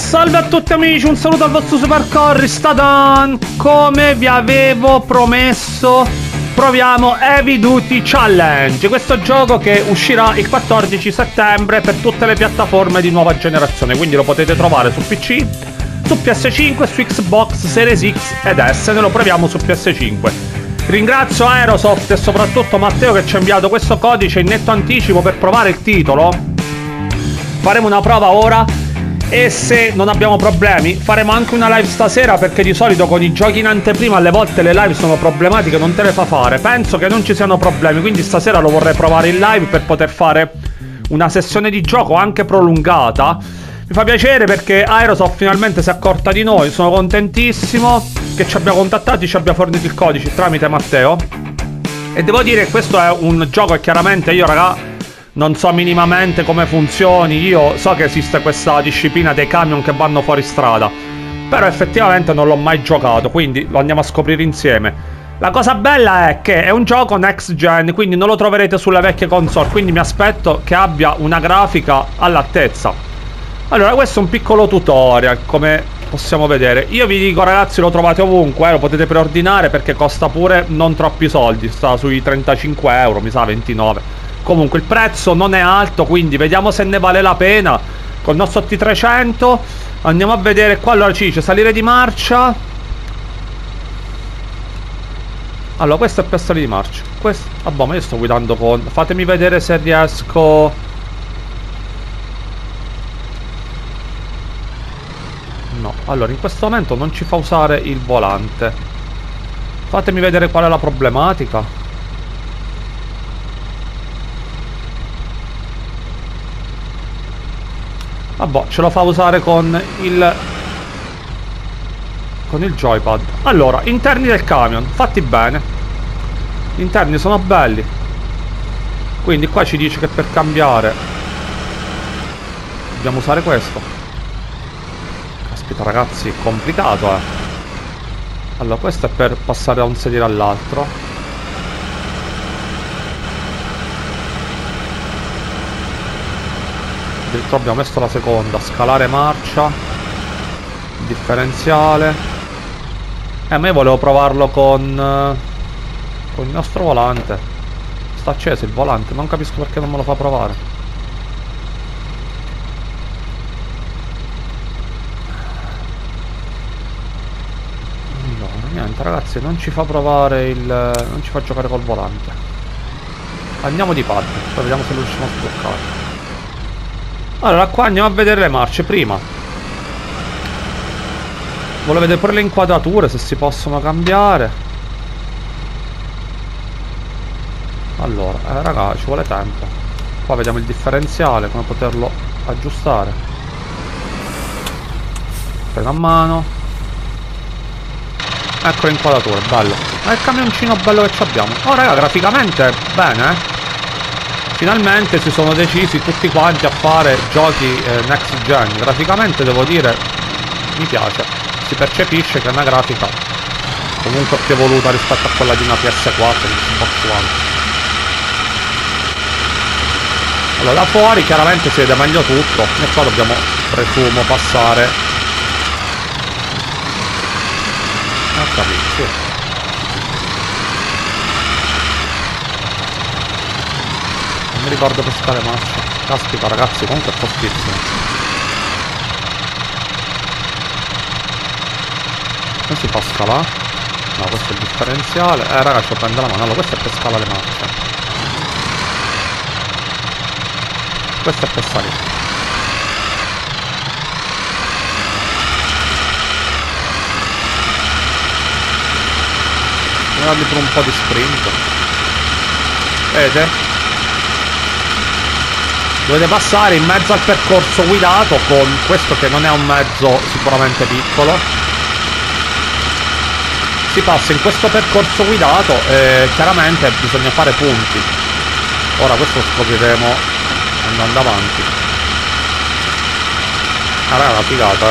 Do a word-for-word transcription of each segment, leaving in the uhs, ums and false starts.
Salve a tutti amici, un saluto al vostro Super Corri Stadan. Come vi avevo promesso, proviamo Heavy Duty Challenge. Questo gioco che uscirà il quattordici settembre per tutte le piattaforme di nuova generazione, quindi lo potete trovare su P C, su P S cinque, su Xbox Series X ed S. Noi lo proviamo su P S cinque. Ringrazio Aerosoft e soprattutto Matteo che ci ha inviato questo codice in netto anticipo per provare il titolo. Faremo una prova ora e se non abbiamo problemi faremo anche una live stasera, perché di solito con i giochi in anteprima alle volte le live sono problematiche, non te le fa fare. Penso che non ci siano problemi, quindi stasera lo vorrei provare in live per poter fare una sessione di gioco anche prolungata. Mi fa piacere perché Aerosoft finalmente si è accorta di noi, sono contentissimo che ci abbia contattati, ci abbia fornito il codice tramite Matteo. E devo dire che questo è un gioco che chiaramente io, raga, non so minimamente come funzioni. Io so che esiste questa disciplina dei camion che vanno fuori strada, però effettivamente non l'ho mai giocato, quindi lo andiamo a scoprire insieme. La cosa bella è che è un gioco next gen, quindi non lo troverete sulle vecchie console, quindi mi aspetto che abbia una grafica all'altezza. Allora, questo è un piccolo tutorial, come possiamo vedere. Io vi dico ragazzi, lo trovate ovunque, eh, lo potete preordinare perché costa pure non troppi soldi, sta sui trentacinque euro, mi sa ventinove. Comunque il prezzo non è alto, quindi vediamo se ne vale la pena. Col nostro T trecento andiamo a vedere qua. Allora ci dice salire di marcia. Allora questo è per salire di marcia. Questo, vabbè, ma io sto guidando con... Fatemi vedere se riesco... No, allora in questo momento non ci fa usare il volante. Fatemi vedere qual è la problematica. Vabbè, ce lo fa usare con il con il joypad. Allora, interni del camion fatti bene, gli interni sono belli, quindi qua ci dice che per cambiare dobbiamo usare questo. Caspita ragazzi, è complicato, eh. Allora, questo è per passare da un sedile all'altro. Addirittura abbiamo messo la seconda. Scalare marcia, differenziale. Eh, ma io volevo provarlo con con il nostro volante. Sta acceso il volante, non capisco perché non me lo fa provare. Allora, niente ragazzi, non ci fa provare il... non ci fa giocare col volante. Andiamo di pad, poi vediamo se lo riusciamo a sbloccare. Allora qua andiamo a vedere le marce prima. Volevo vedere pure le inquadrature, se si possono cambiare. Allora, eh raga, ci vuole tempo. Qua vediamo il differenziale, come poterlo aggiustare. Freno a mano. Ecco le inquadrature, bello. Ma è il camioncino bello che ci abbiamo. Oh raga, graficamente bene, eh. Finalmente si sono decisi tutti quanti a fare giochi eh, next gen. Graficamente devo dire mi piace, si percepisce che è una grafica comunque più evoluta rispetto a quella di una P S quattro, di Xbox One. Allora da fuori chiaramente si vede meglio tutto e qua dobbiamo, presumo, passare. Ah, capisci? Mi ricordo per scale marcia. Caspita ragazzi, comunque è fortissimo. Come si fa a scalare? No, questo è il differenziale. Eh raga, ci prende la mano. Allora questo è per scalare le marce. Questo è per salire. Voglio dargli per un po' di sprint. Vedete? Dovete passare in mezzo al percorso guidato con questo che non è un mezzo sicuramente piccolo. Si passa in questo percorso guidato e chiaramente bisogna fare punti. Ora questo lo scopriremo andando avanti. Ah raga, una figata, eh.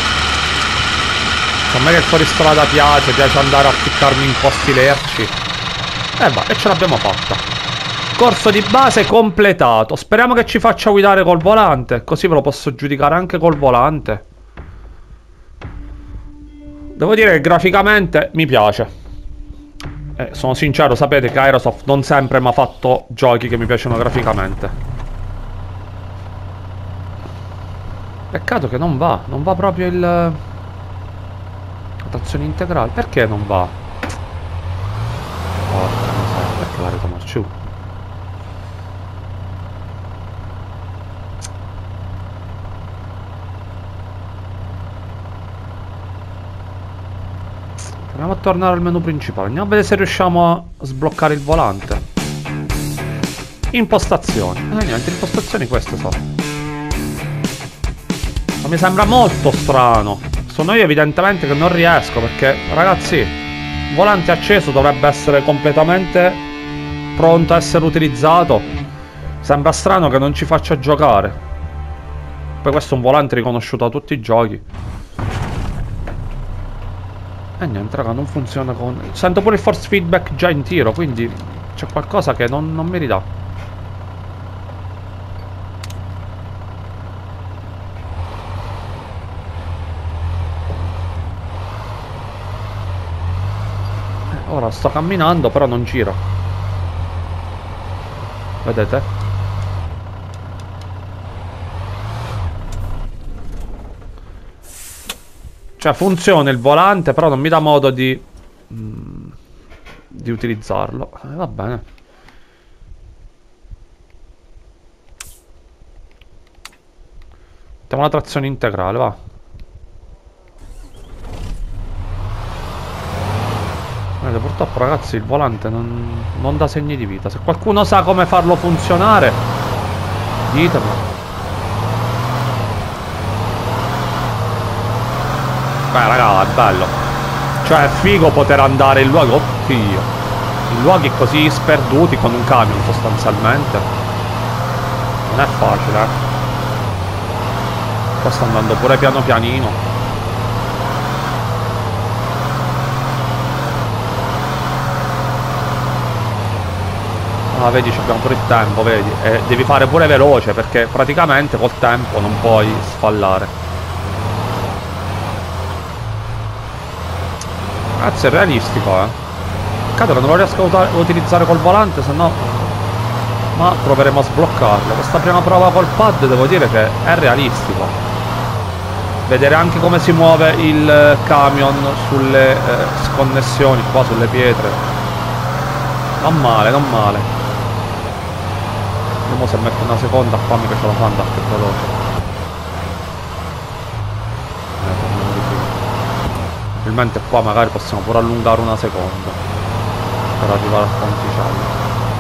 A me che il fuoristrada piace, piace andare a ficcarmi in posti lerci. Eh va, e ce l'abbiamo fatta. Corso di base completato. Speriamo che ci faccia guidare col volante, così ve lo posso giudicare anche col volante. Devo dire che graficamente mi piace. Eh, sono sincero, sapete che Aerosoft non sempre mi ha fatto giochi che mi piacciono graficamente. Peccato che non va, non va proprio il... la trazione integrale. Perché non va? Porca miseria, perché la rete marciù? Proviamo a tornare al menu principale. Andiamo a vedere se riusciamo a sbloccare il volante. Impostazioni. Eh niente, impostazioni queste sono. Ma mi sembra molto strano. Sono io evidentemente che non riesco, perché ragazzi, il volante acceso dovrebbe essere completamente pronto a essere utilizzato. Sembra strano che non ci faccia giocare. Poi questo è un volante riconosciuto da tutti i giochi. E niente raga, non funziona con... Sento pure il force feedback già in tiro, quindi c'è qualcosa che non, non mi ridà. eh, Ora sto camminando, però non gira. Vedete? Cioè funziona il volante, però non mi dà modo di mm, di utilizzarlo. eh, Va bene. Mettiamo la trazione integrale, va. Vedete, purtroppo ragazzi il volante non, non dà segni di vita. Se qualcuno sa come farlo funzionare, ditemelo. Beh raga, è bello. Cioè è figo poter andare in luoghi... Oddio. In luoghi così sperduti con un camion sostanzialmente. Non è facile, eh. Qua sta andando pure piano pianino. Ah vedi, abbiamo pure il tempo, vedi. E devi fare pure veloce, perché praticamente col tempo non puoi sfallare. Ragazzi, è realistico, eh. Peccato che non lo riesco a utilizzare col volante, se no... Ma proveremo a sbloccarlo. Questa prima prova col pad devo dire che è realistico. Vedere anche come si muove il camion sulle eh, sconnessioni, qua sulle pietre. Non male, non male. Vediamo se metto una seconda qua, mica ce la fa andare più veloce. Probabilmente qua magari possiamo pure allungare una seconda per arrivare al ponticello.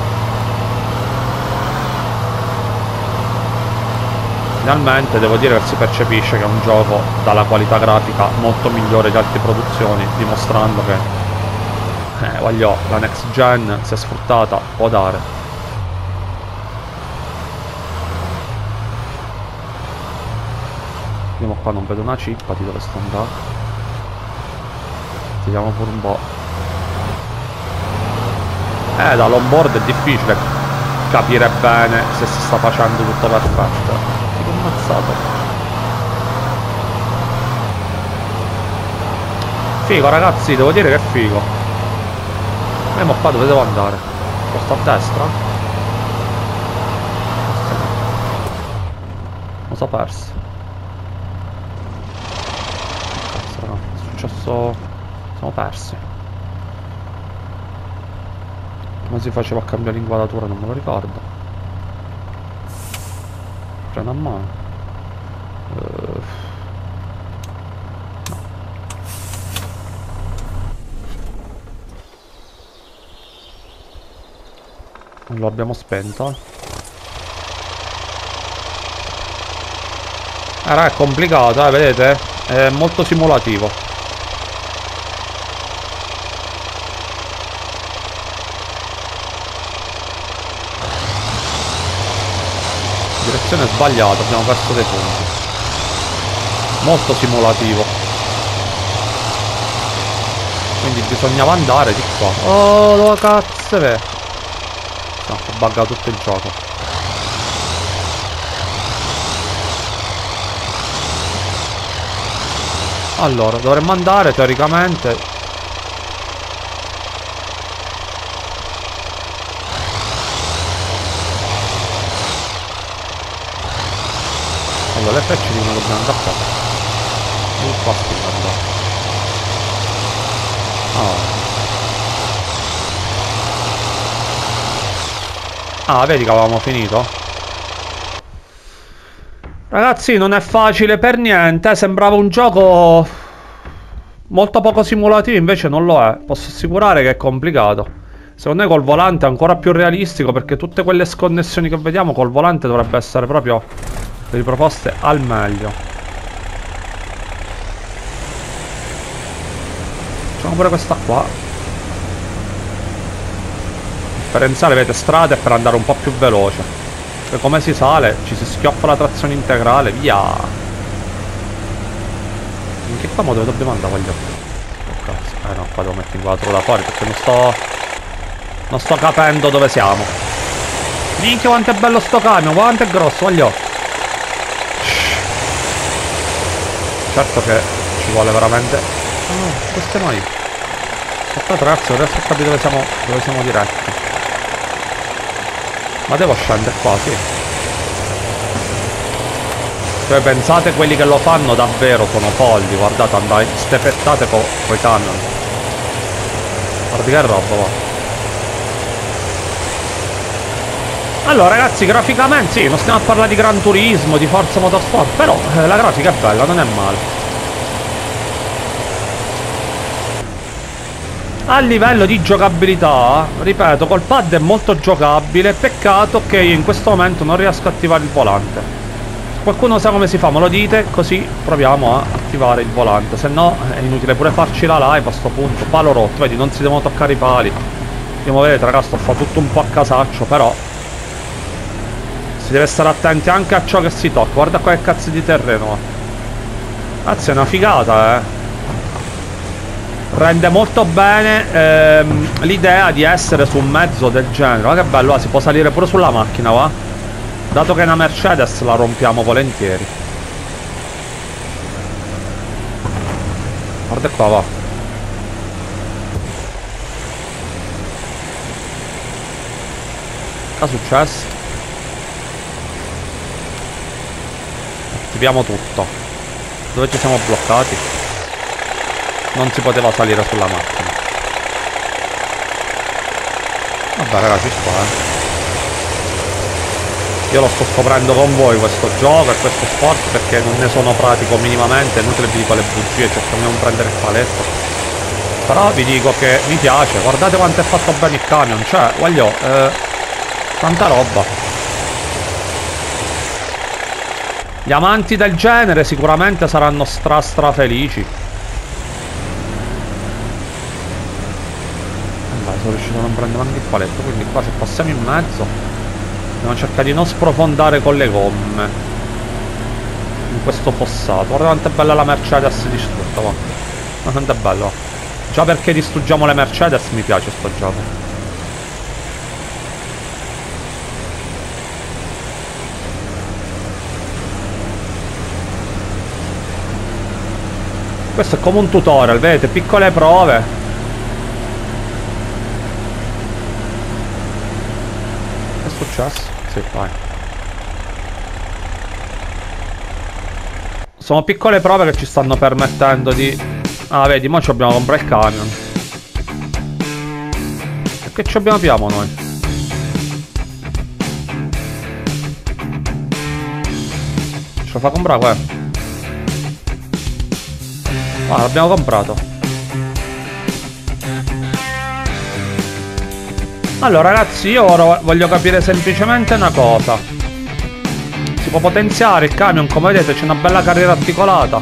Finalmente devo dire che si percepisce che è un gioco dalla qualità grafica molto migliore di altre produzioni, dimostrando che eh, voglio, la next gen, se sfruttata, può dare. Vediamo qua, non vedo una cippa di dove sto andando. Vediamo pure un po'. Eh, dall'onboard è difficile capire bene se si sta facendo tutto perfetto. Che ammazzato. Figo ragazzi, devo dire che è figo. Vediamo qua dove devo andare. Posto a destra? Lo so perso. Cazzo raga, è successo... Siamo persi. Come si faceva a cambiare l'inquadratura non me lo ricordo. Prendo a mano. uh, no. Non lo abbiamo spento. Eh raga, è complicato, eh, vedete? È molto simulativo. Direzione sbagliata, abbiamo perso dei punti. Molto simulativo. Quindi bisognava andare di qua. Oh, dove cazzo è? No, ho buggato tutto il gioco. Allora, dovremmo andare teoricamente. Allora, le frecce dicono che dobbiamo andare qua. Non qua spiegando. Ah. Ah, vedi che avevamo finito? Ragazzi, non è facile per niente. Sembrava un gioco molto poco simulativo, invece non lo è. Posso assicurare che è complicato. Secondo me col volante è ancora più realistico, perché tutte quelle sconnessioni che vediamo col volante dovrebbe essere proprio riproposte al meglio. Facciamo pure questa qua. Differenziale, vedete, strade per andare un po' più veloce. E come si sale, ci si schioppa la trazione integrale, via. In che qua dove dobbiamo andare, voglio? Oh cazzo, eh no, qua devo mettere inquadratura da fuori, perché non sto... Non sto capendo dove siamo. Minchia quanto è bello sto camion, quanto è grosso, voglio. Certo che ci vuole veramente... Ah no, dove stiamo noi? Aspetta ragazzi, non riesco a capire dove siamo, dove siamo diretti. Ma devo scendere qua, sì. Cioè pensate, quelli che lo fanno davvero sono folli. Guardate, andate stepettate con i camion. Guarda che roba, va. Allora ragazzi, graficamente sì, non stiamo a parlare di Gran Turismo, di Forza Motorsport, però eh, la grafica è bella, non è male. A livello di giocabilità, ripeto, col pad è molto giocabile. Peccato che io in questo momento non riesco a attivare il volante. Se qualcuno sa come si fa me lo dite, così proviamo a attivare il volante. Se no è inutile pure farci la live a sto punto. Palo rotto, vedi, non si devono toccare i pali. Come vedete ragazzi, sto fa tutto un po' a casaccio, però si deve stare attenti anche a ciò che si tocca. Guarda qua che cazzo di terreno. Cazzo, è una figata, eh. Rende molto bene ehm, l'idea di essere su un mezzo del genere. Ma che bello, ah, si può salire pure sulla macchina, va? Dato che è una Mercedes la rompiamo volentieri. Guarda qua, va. Che è successo? Attiviamo tutto. Dove ci siamo bloccati? Non si poteva salire sulla macchina. Vabbè ragazzi, sto eh. Io lo sto scoprendo con voi questo gioco e questo sport, perché non ne sono pratico minimamente. È inutile vi dico le bugie, cerco di non prendere il paletto. Però vi dico che mi piace. Guardate quanto è fatto bene il camion. Cioè, voglio eh, tanta roba. Gli amanti del genere sicuramente saranno stra stra felici. Sono riuscito a non prendere anche il paletto, quindi qua se passiamo in mezzo dobbiamo cercare di non sprofondare con le gomme in questo fossato. Guarda quanto è bella la Mercedes distrutta, va. Ma quanto è bello. Già perché distruggiamo le Mercedes mi piace sto gioco. Questo è come un tutorial, vedete, piccole prove. Sì, vai. Sono piccole prove che ci stanno permettendo di... Ah, vedi, mo ci dobbiamo comprare il camion. E che ci abbiamo noi? Ce lo fa comprare questo? Ah, l'abbiamo comprato. Allora ragazzi, io ora voglio capire semplicemente una cosa. Si può potenziare il camion, come vedete c'è una bella carriera articolata.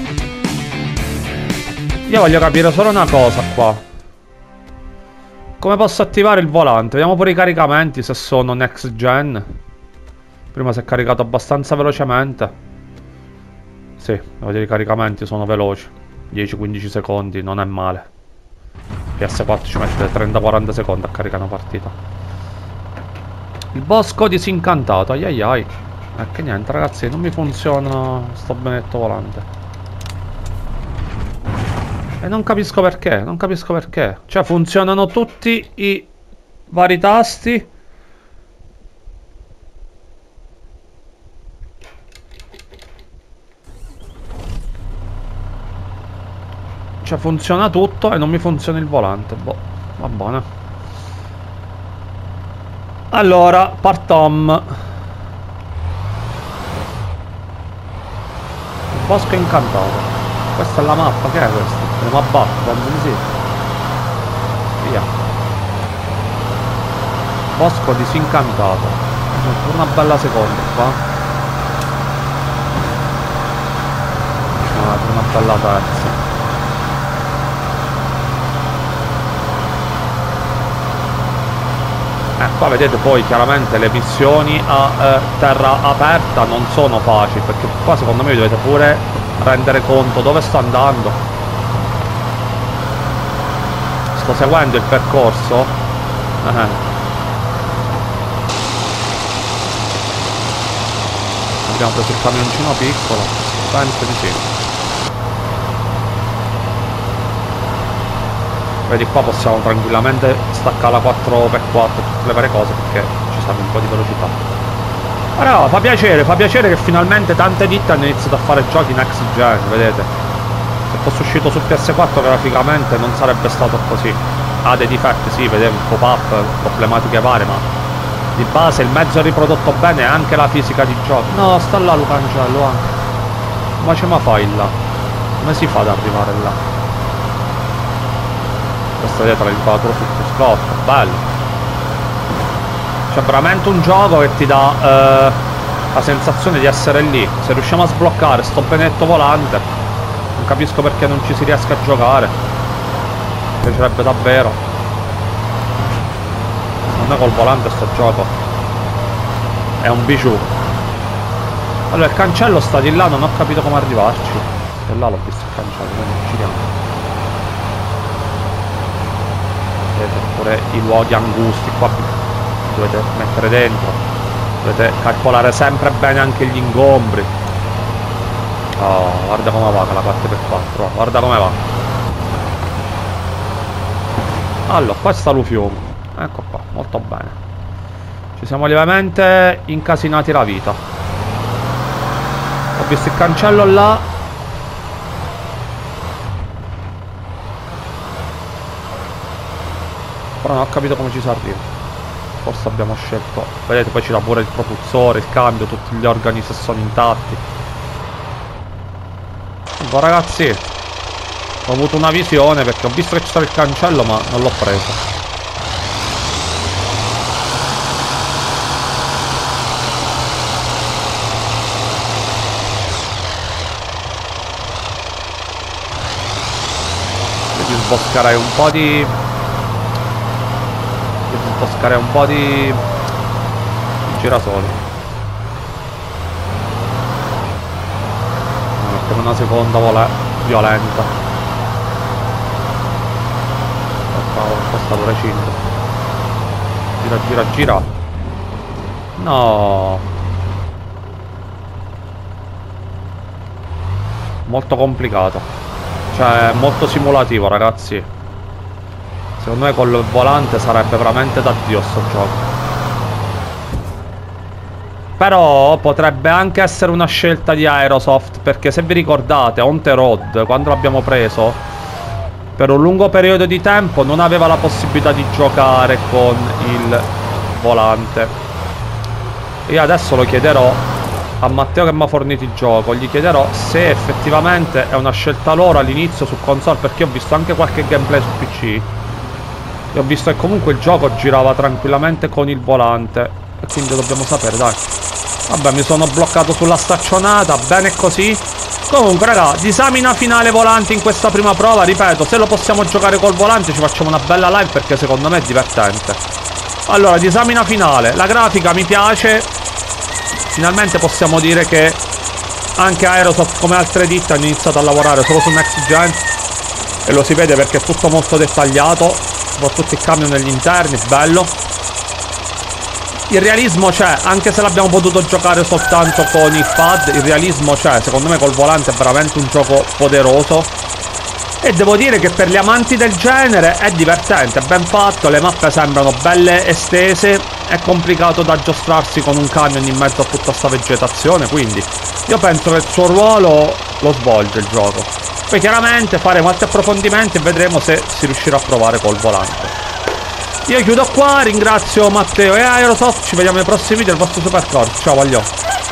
Io voglio capire solo una cosa qua. Come posso attivare il volante? Vediamo pure i caricamenti, se sono next gen. Prima si è caricato abbastanza velocemente. Sì, devo dire i caricamenti sono veloci. dieci quindici secondi, non è male. P S quattro ci mette trenta quaranta secondi a caricare una partita. Il bosco disincantato, ai ai ai. E che niente ragazzi, non mi funziona sto benedetto volante. E non capisco perché, non capisco perché. Cioè funzionano tutti i vari tasti. Cioè funziona tutto e non mi funziona il volante. Boh, va buona. Allora, partom. Il bosco incantato. Questa è la mappa, che è questa? Le mappa, penso di sì. Via. Bosco disincantato. Una bella seconda qua. Ah, una bella terza. Eh, qua vedete poi chiaramente le missioni a eh, terra aperta non sono facili, perché qua secondo me dovete pure rendere conto dove sto andando. Sto seguendo il percorso. Eh. Abbiamo preso il camioncino piccolo. Penso di sì. Vedi, qua possiamo tranquillamente staccare la quattro per quattro, tutte le varie cose, perché ci serve un po' di velocità. Allora, fa piacere, fa piacere che finalmente tante ditte hanno iniziato a fare giochi next gen, vedete? Se fosse uscito su P S quattro graficamente non sarebbe stato così. Ha dei difetti, sì, vedevo il pop-up, problematiche varie, ma di base il mezzo è riprodotto bene e anche la fisica di gioco. No, sta là Lucancello anche. Ma ce ma fai là? Come si fa ad arrivare là? Questa dietro l'inquadratura sul scotto, bello. C'è veramente un gioco che ti dà eh, la sensazione di essere lì. Se riusciamo a sbloccare sto benedetto volante, non capisco perché non ci si riesca a giocare. Mi piacerebbe davvero. Non è col volante sto gioco, è un bijou. Allora il cancello sta di là, non ho capito come arrivarci. E là l'ho visto il cancello, non giriamo. Vedete pure i luoghi angusti qua. Dovete mettere dentro, dovete calcolare sempre bene anche gli ingombri. Oh, guarda come va la quattro per quattro, guarda come va. Allora, qua sta l'ufiume. Ecco qua, molto bene. Ci siamo lievemente incasinati la vita. Ho visto il cancello là. Però non ho capito come ci si arriva. Forse abbiamo scelto, vedete, poi ci dà pure il propulsore, il cambio, tutti gli organi se sono intatti. Boh ragazzi, ho avuto una visione perché ho visto che c'era il cancello ma non l'ho preso. Devi sboscare un po' di... Toscare un po' di girasoli. Mettiamo una seconda vola violenta. Qua sta pure cinto. Gira, gira, gira. No. Molto complicato. Cioè, molto simulativo, ragazzi. Secondo me col volante sarebbe veramente da Dio sto gioco. Però potrebbe anche essere una scelta di Aerosoft, perché se vi ricordate On The Road, quando l'abbiamo preso, per un lungo periodo di tempo non aveva la possibilità di giocare con il volante. Io adesso lo chiederò a Matteo che mi ha fornito il gioco, gli chiederò se effettivamente è una scelta loro all'inizio su console, perché ho visto anche qualche gameplay su P C e ho visto che comunque il gioco girava tranquillamente con il volante, e quindi dobbiamo sapere, dai. Vabbè, mi sono bloccato sulla staccionata, bene così. Comunque raga, disamina finale volante in questa prima prova. Ripeto, se lo possiamo giocare col volante ci facciamo una bella live, perché secondo me è divertente. Allora, disamina finale. La grafica mi piace. Finalmente possiamo dire che anche Aerosoft, come altre ditte, hanno iniziato a lavorare solo su Next Gen, e lo si vede perché è tutto molto dettagliato, soprattutto il cambio negli interni, bello. Il realismo c'è, anche se l'abbiamo potuto giocare soltanto con il pad, il realismo c'è. Secondo me col volante è veramente un gioco poderoso. e devo dire che per gli amanti del genere è divertente, è ben fatto, le mappe sembrano belle estese, è complicato da giostrarsi con un camion in mezzo a tutta questa vegetazione, quindi io penso che il suo ruolo lo svolge il gioco. Poi chiaramente faremo altri approfondimenti e vedremo se si riuscirà a provare col volante. Io chiudo qua, ringrazio Matteo e Aerosoft, ci vediamo nei prossimi video del vostro Supercorsa, ciao voglio.